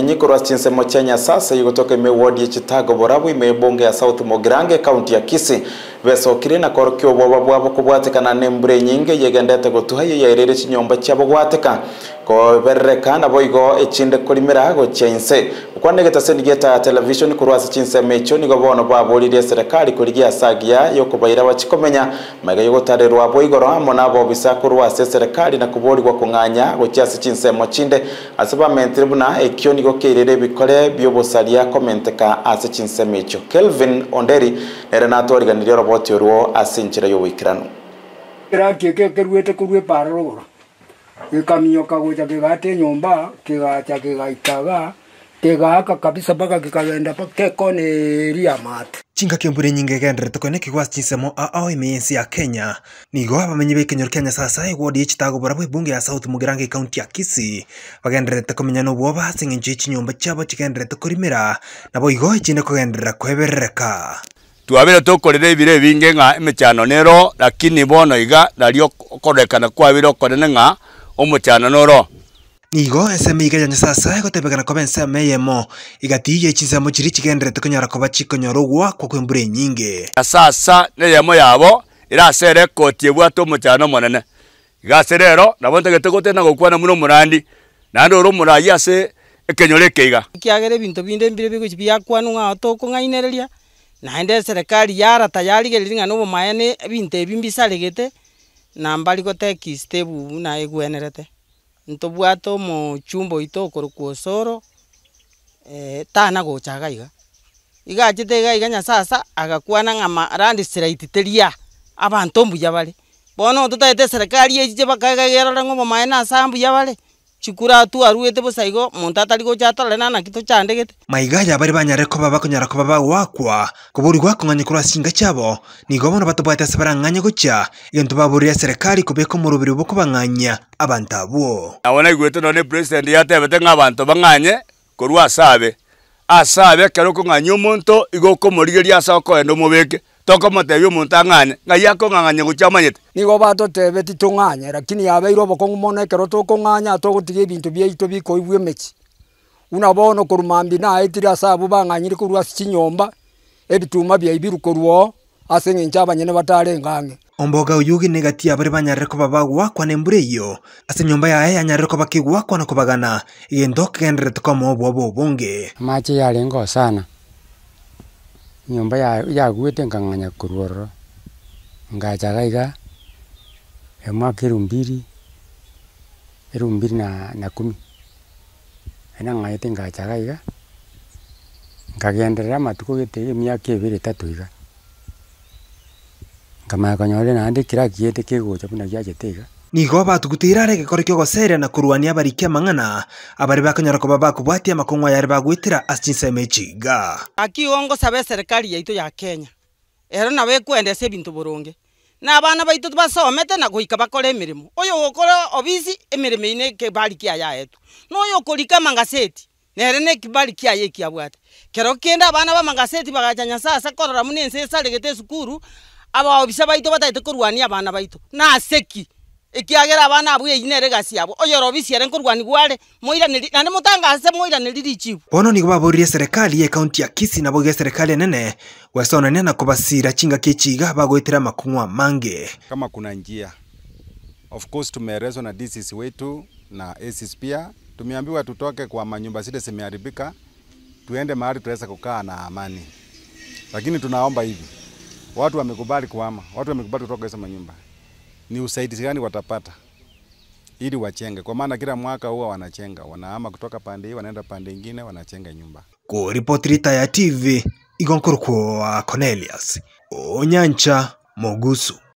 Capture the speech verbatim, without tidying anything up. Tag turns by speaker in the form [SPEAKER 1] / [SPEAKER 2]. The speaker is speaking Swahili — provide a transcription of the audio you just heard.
[SPEAKER 1] omonyi korwa chinsemo cha Nyasasa yugotoka ime ward ya Chitago borabu ime bonge ya South Mogrange county ya Kisii besokire na korokyo bwabo bwabo kubwatekana nembure nyinge yegendete gutuha yeyerere chinyomba cyabo gwateka ko berreka na boigo echinde kolimera go chense ukwanegeta sendigeta television kurwasa chinsemo echo nigo bono bwabolire serikali kurigia sagia yo kubaira bachikomenya maga yogotarerwa boigo ramo nabo bisa kurwasa serikali na kuborirwa kunganya go cyasi chinsemo chinde asaba mentribuna ekyo nigo kerere bikore byobosalia komenteka ase chinsemo echo. Kelvin Onderi Renato organirio roboti ruo asinchira yo wikirano
[SPEAKER 2] kira keke kerwete kurwe paroro ikamio kagoja kigate nyomba kigacha kigaitaga kigaka kabisa baka kikagenda pake kone ria mat
[SPEAKER 3] chinga kembure nyinge gendere tokone kigwas chinsemo a ao imensi ya Kenya nigo abamenyi be Kenya Kenya sasa igodi Chitago borabu bunge ya South Mogrange county ya Kisii bagendere tokomenya no bwoba singinje chinyomba cyabo kigendere tokorimira nabo igo ichine kogendera kwebereka
[SPEAKER 4] tuabire tukorire ibire binge nga emechano nero lakini bono iga dalio korekana kwa biro korene nga omuchano noro
[SPEAKER 3] nigo esemi ya Nyasasa igotebekana kobense meyemo igatiye chinsemo chiri kigendere tokonyara koba chikonyorogwa kwa kwembure nyinge
[SPEAKER 4] Nyasasa neyemo yabo irasere kotie bwato omuchano monene igaserero nabonte getegote na gokwana muno murandi nando ro murayi ase ekenyoreke iga
[SPEAKER 5] kiagere bintu binde mbire bigo byakwana nga tokongainereria naende serikali yara tayari geliringa no mayane binte bimbisalegete nambali goteki stebu na egwenerete ntobwato mo chumbo itokoro kuosoro eh tana gochaga iga iga chitega iga Nyasasa agakwana ngama landslide teria abantu mbuya bale bono tutaite serikali yeje bakagera ngo mayane asambu yabale chikura tu aruete bosaigo montatali go chatalena na kito chandegete
[SPEAKER 3] maigaya bari banyare ko baba kunyara ko baba wakwa kuburirwa kunganye kura singa cyabo nigo bono batubata sebaranganye gucya igento baburiya serikali kubeko mu rubiri bwo kubanganya abantabo
[SPEAKER 4] abona igwete none president yatebete nk'abantu banganye kurwa asabe asabe kero kunganya umuntu igoko murigeria asako endo mubeke toko motebyo umuntu anganye ngayako nganganye gucamanyete
[SPEAKER 2] nigo batotebe titunganye lakini yabeiro bokongu mona kero tokonganya togotige ibintu byeito biko ibwe mechi unabono kurumambi na etira sabu banganyire kurwa chinyomba ebituma bya ibirukorwo asenge ncabanyene batarengange
[SPEAKER 3] omboga uyugi negatia bari banyare ko baba wakwa nembure yo ase nyomba yae anyare ko bakigwa kwa nakubagana igendo kendere tokomo bwobo bonge
[SPEAKER 6] machi yalengo sana nyomba ya yagwete nganganya kurworo ngajaga iga emwaka erumbiri erumbiri na na kumi ena ngayete ngajaga iga ngagenderera matuko gete emyaka ebere tatu iga kama kanyole na andi kira kiete kegocha buna gyachetega
[SPEAKER 3] nigo batugutira rege korikyo gosere na kurwania barikia mangana abari bakanyara ko baba kubwatia makongwa yari bagwitira achinseme chiga
[SPEAKER 5] akiongo sabe serikali yaito ya Kenya ero nawe kwendese ebintu boronge na abana baitu basomete na goika bakore emirimo oyo gokora obisi emirimo ine ke bali kia yaetu no oyo kolika mangaseti nere ne kibali kia yeki abwate kero kenda abana ba mangaseti bagacha Nyasasa korora munense salegete sukuru aba obisa baito bataite kurwania abana baito na seki ikiagera abana abuye inere gasi yabo oyo robisi yare kurwani gwale moira nili nane mutangase moira nili chibu
[SPEAKER 3] bono nigo baburiye serikali ye county ya Kisii na boge serikali nene wasona nena kubasira chinga kichiga bagwetera makungwa mange
[SPEAKER 7] kama kuna njia of course tumeelezwa na D C C wetu na A C S pia tumeambiwa tutoke kwa manyumba zile zimeharibika tuende mahali tuweza kukaa na amani lakini tunaomba hivi watu wamekubali kuhama watu wamekubali kutoka hizo manyumba ni usaidizi gani watapata ili wachenge kwa maana kila mwaka huwa wanachenga wanahama kutoka pande hii wanaenda pande nyingine wanachenga nyumba
[SPEAKER 3] ko reporterita ya T V igonkorko Cornelius Onyancha Mogusu.